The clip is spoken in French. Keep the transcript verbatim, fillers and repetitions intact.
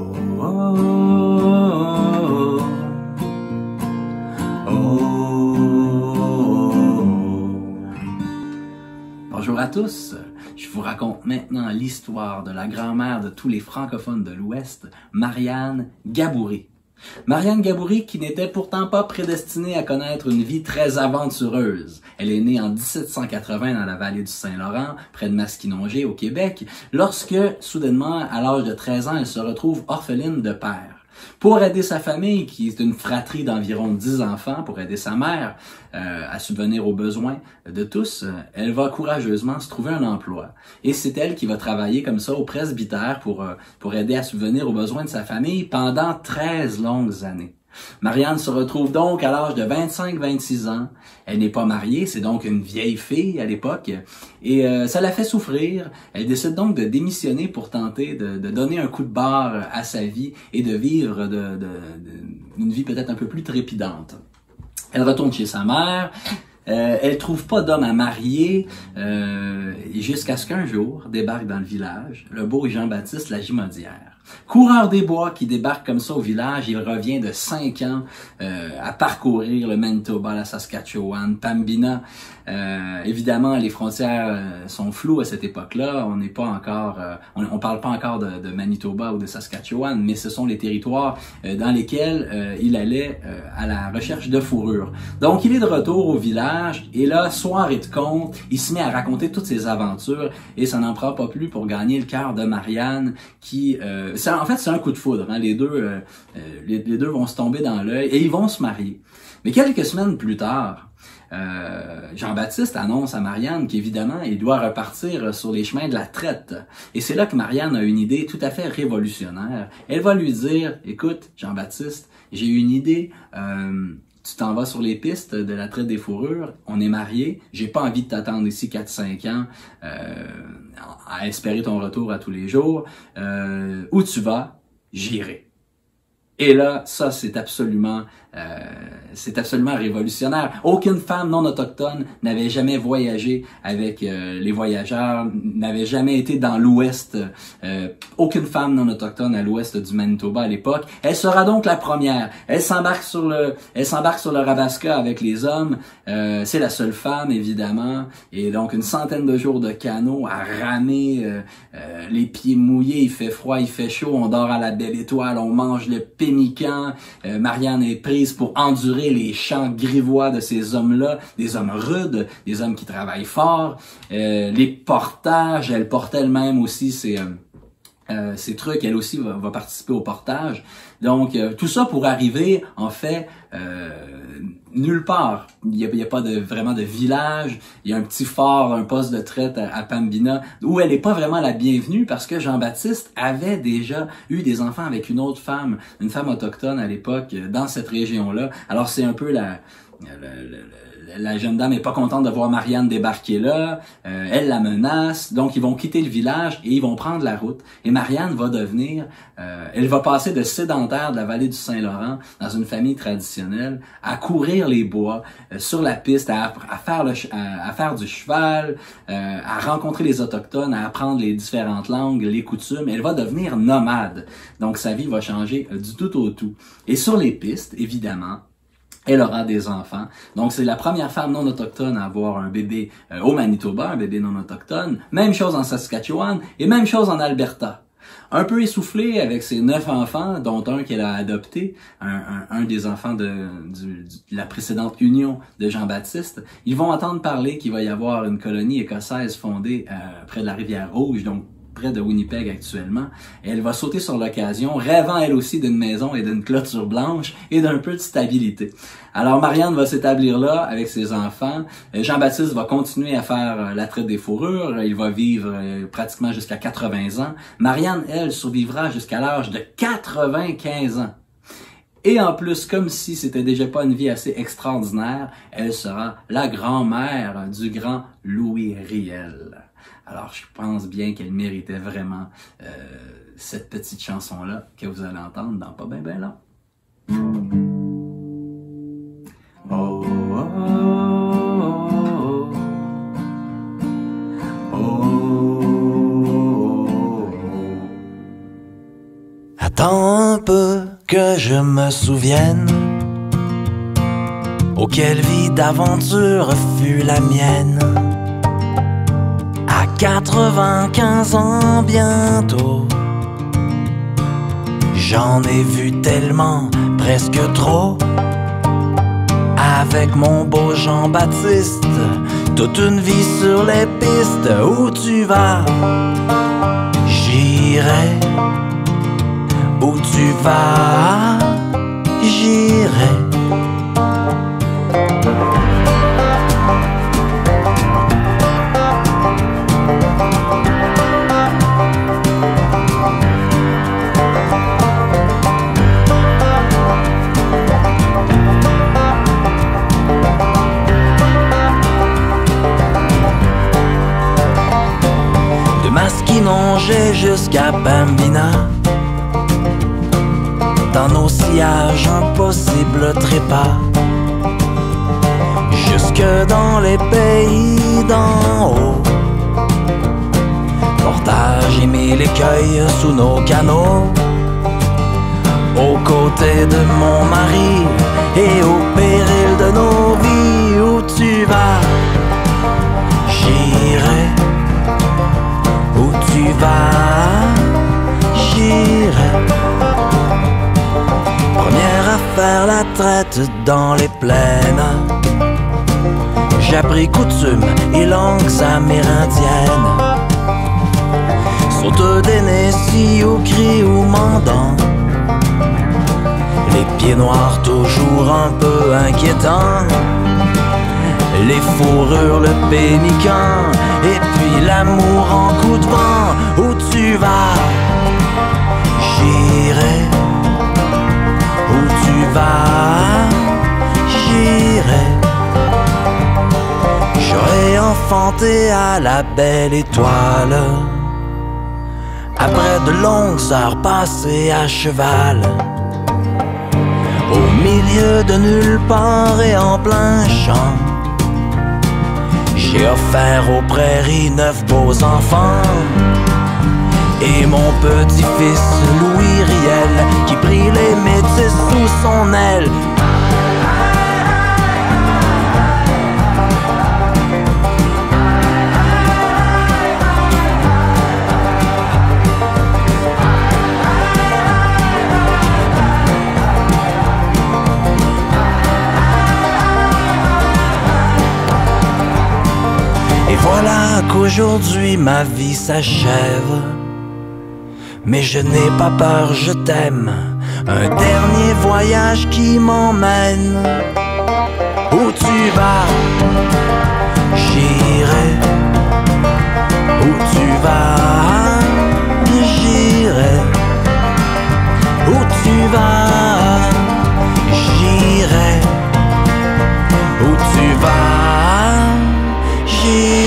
oh, oh, oh, oh. Bonjour à tous, je vous raconte maintenant l'histoire de la grand-mère de tous les francophones de l'Ouest, Marianne Gaboury. Marianne Gaboury qui n'était pourtant pas prédestinée à connaître une vie très aventureuse. Elle est née en dix-sept cent quatre-vingts dans la vallée du Saint-Laurent, près de Masquinongé, au Québec, lorsque, soudainement, à l'âge de treize ans, elle se retrouve orpheline de père. Pour aider sa famille, qui est une fratrie d'environ dix enfants, pour aider sa mère euh, à subvenir aux besoins de tous, euh, elle va courageusement se trouver un emploi. Et c'est elle qui va travailler comme ça au presbytère pour, euh, pour aider à subvenir aux besoins de sa famille pendant treize longues années. Marianne se retrouve donc à l'âge de vingt-cinq vingt-six ans. Elle n'est pas mariée, c'est donc une vieille fille à l'époque. Et euh, ça la fait souffrir. Elle décide donc de démissionner pour tenter de, de donner un coup de barre à sa vie et de vivre de, de, de, une vie peut-être un peu plus trépidante. Elle retourne chez sa mère. Euh, elle trouve pas d'homme à marier euh, jusqu'à ce qu'un jour débarque dans le village le beau Jean-Baptiste Lagimodière. Coureur des bois qui débarque comme ça au village, il revient de cinq ans euh, à parcourir le Manitoba, la Saskatchewan, Pembina. Euh, évidemment, les frontières euh, sont floues à cette époque-là. On n'est pas encore, euh, on, on parle pas encore de, de Manitoba ou de Saskatchewan, mais ce sont les territoires euh, dans lesquels euh, il allait euh, à la recherche de fourrure. Donc, il est de retour au village et là, soir et de conte, il se met à raconter toutes ses aventures et ça n'en prend pas plus pour gagner le cœur de Marianne qui euh, en fait, c'est un coup de foudre. Hein? Les deux, euh, les, les deux vont se tomber dans l'œil et ils vont se marier. Mais quelques semaines plus tard, euh, Jean-Baptiste annonce à Marianne qu'évidemment, il doit repartir sur les chemins de la traite. Et c'est là que Marianne a une idée tout à fait révolutionnaire. Elle va lui dire, écoute, Jean-Baptiste, j'ai une idée. Euh, Tu t'en vas sur les pistes de la traite des fourrures, on est mariés, j'ai pas envie de t'attendre ici quatre cinq ans euh, à espérer ton retour à tous les jours. Euh, où tu vas, j'irai. Et là, ça, c'est absolument, euh, c'est absolument révolutionnaire. Aucune femme non autochtone n'avait jamais voyagé avec euh, les voyageurs, n'avait jamais été dans l'Ouest. Euh, aucune femme non autochtone à l'Ouest du Manitoba à l'époque. Elle sera donc la première. Elle s'embarque sur le, elle s'embarque sur le Rabaska avec les hommes. Euh, c'est la seule femme, évidemment. Et donc, une centaine de jours de canot à ramer, euh, euh, les pieds mouillés, il fait froid, il fait chaud, on dort à la belle étoile, on mange le pénican. Euh, Marianne est prise pour endurer les chants grivois de ces hommes-là, des hommes rudes, des hommes qui travaillent fort. Euh, les portages, elle porte elle-même aussi ses, euh, euh, ses trucs, elle aussi va, va participer au portage. Donc, euh, tout ça pour arriver, en fait, euh, nulle part. Il n'y a, il y a pas de, vraiment de village. Il y a un petit fort, un poste de traite à, à Pembina, où elle n'est pas vraiment la bienvenue parce que Jean-Baptiste avait déjà eu des enfants avec une autre femme, une femme autochtone à l'époque, dans cette région-là. Alors, c'est un peu la... la, la La jeune dame est pas contente de voir Marianne débarquer là, euh, elle la menace, donc ils vont quitter le village et ils vont prendre la route. Et Marianne va devenir, euh, elle va passer de sédentaire de la vallée du Saint-Laurent, dans une famille traditionnelle, à courir les bois, euh, sur la piste, à, à, faire le, à, à faire du cheval, euh, à rencontrer les autochtones, à apprendre les différentes langues, les coutumes. Elle va devenir nomade, donc sa vie va changer euh, du tout au tout. Et sur les pistes, évidemment, elle aura des enfants. Donc, c'est la première femme non autochtone à avoir un bébé euh, au Manitoba, un bébé non autochtone. Même chose en Saskatchewan et même chose en Alberta. Un peu essoufflée avec ses neuf enfants, dont un qu'elle a adopté, un, un, un des enfants de, du, de la précédente union de Jean-Baptiste. Ils vont entendre parler qu'il va y avoir une colonie écossaise fondée euh, près de la rivière Rouge, donc près de Winnipeg actuellement, et elle va sauter sur l'occasion, rêvant elle aussi d'une maison et d'une clôture blanche et d'un peu de stabilité. Alors Marianne va s'établir là avec ses enfants, Jean-Baptiste va continuer à faire la traite des fourrures, il va vivre pratiquement jusqu'à quatre-vingts ans. Marianne, elle, survivra jusqu'à l'âge de quatre-vingt-quinze ans. Et en plus, comme si c'était déjà pas une vie assez extraordinaire, elle sera la grand-mère du grand Louis Riel. Alors, je pense bien qu'elle méritait vraiment euh, cette petite chanson-là que vous allez entendre dans pas ben ben là. Oh, oh, oh, oh, oh. Attends un peu que je me souvienne. Oh, quelle vie d'aventure fut la mienne. À quatre-vingt-quinze ans bientôt, j'en ai vu tellement, presque trop. Avec mon beau Jean-Baptiste, toute une vie sur les pistes. Où tu vas, j'irai. Où tu vas, j'irai. De Masquinongé jusqu'à Bambina, dans nos sillages impossibles trépas, jusque dans les pays d'en haut. Portage et mille écueils sous nos canaux, aux côtés de mon mari et au péril de nos vies. Où tu vas, j'irai. Où tu vas, j'irai. Première à faire la traite dans les plaines, j'appris coutumes et langues amérindiennes. Saute des Nessie ou cri ou mandant, les pieds noirs toujours un peu inquiétants, les fourrures, le pénican, et puis l'amour en coup de vent. Où tu vas, j'irai. Où tu vas, j'irai. J'aurai enfanté à la belle étoile, après de longues heures passées à cheval, au milieu de nulle part et en plein champ. J'ai offert aux prairies neuf beaux enfants et mon petit-fils Louis Riel, qui prit les métis sous son aile. Et voilà qu'aujourd'hui ma vie s'achève. Mais je n'ai pas peur, je t'aime. Un dernier voyage qui m'emmène. Où tu vas, j'irai. Où tu vas, j'irai. Où tu vas, j'irai. Où tu vas, j'irai.